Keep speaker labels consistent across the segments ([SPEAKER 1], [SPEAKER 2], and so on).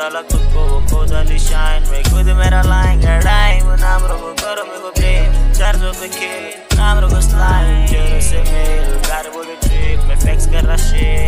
[SPEAKER 1] डाला खुद को वो खो डाली शाइन में खुद मेरा लाइन गड़ाई वो नाम रखो करो मेरे को प्रेम 400 पे खेल नाम रखो स्लाइड जेरो से मेल कार बोले ट्रिप मैं फैक्स कर रहा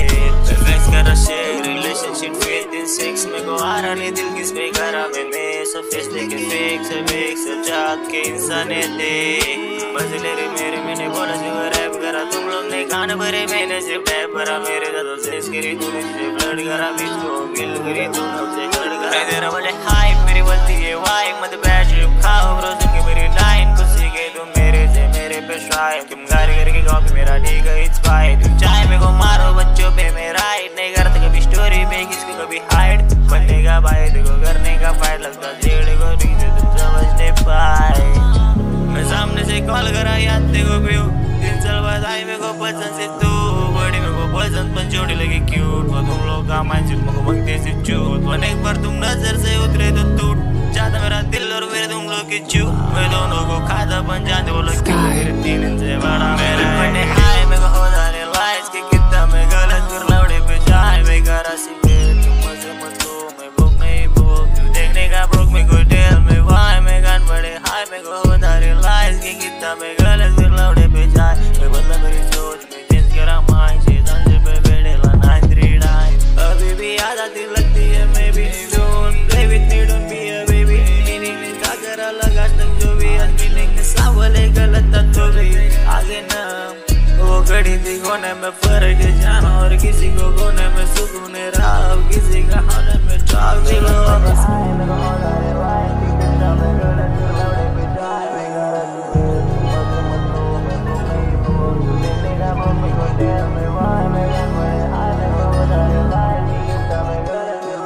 [SPEAKER 1] शेर रिलेशनशिप विद 6 में को आ रहा नहीं दिल किस पे करा मैं सोफिस्टिकेटेड फेक से चाहत के इंसानियत दे बदले रे मेरे मैंने बोला जो रैप करा तुम लोग ने गाने भरे मैंने सिर्फ टैप करा मेरे दादों से करी तूने मुझे ब्लड करा बीच को गिल करी तू मुझसे ब्लड करा तेरा बोले हाय मेरी बोलती है वाई मत बैठ चुप खाओ ब्रो सुन के मेरी लाइन को सीखे तुम मेरे से मेरे पे शाय तुम गारी करके कॉपी मेरा ठीक है इट्स फाइन तुम चाहे मेरे को मारो बच्चों पे मैं राइट नहीं करते कभी स्टोरी पे किसको कभी हाइड बनने का भाई देखो करने का फाइट लगता जेड़ को ठीक से तुम समझ नहीं पाए मैं सामने से कॉल करा याद देखो व्यू 3 साल बाद आई मेरे को पसंद से तू बड़ी मेरे को पसंद पण छोटी लगी क्यूट वो तुम लोग का माइंडसेट मेरे को भगते से चूत पर एक बार तुम नजर से उतरे तो टूट जाता मेरा दिल और मेरे तुम लोग की चू मैं दोनों को खाता बन जाते वो लोग मेरे 3 से बड़ा मेरा बने हाय मेरे को होता रे लाइट्स के कितना मैं गलत कर लौड़े पे जाए मैं करा सी तुम मजे मत लो मैं भूख नहीं भूख तू देखने का ब्रोक में कोई टेल में वाई मैं गान बड़े हाय मेरे को होता रे लाइट्स के कितना मैं गलत कर लौड़े पे जाए मैं बदला मेरी सोच में चेंज करा माइंड से संजे पे बेड़े ला 9 3 अभी भी याद आती लगती है मैं भी don't play with me don't be a baby meaning का करा लगा तक जो भी अनमीनिंग सावले गलत तो भी आगे ना वो घड़ी थी कोने में फर्क है जाना और किसी को कोने में सुकून है राव किसी का होने में ट्रैक चलो बस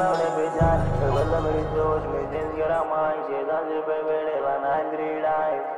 [SPEAKER 1] मेरी सोच में जिंदगी रामायण से दांजे पे बेड़े लाना 3 डाइव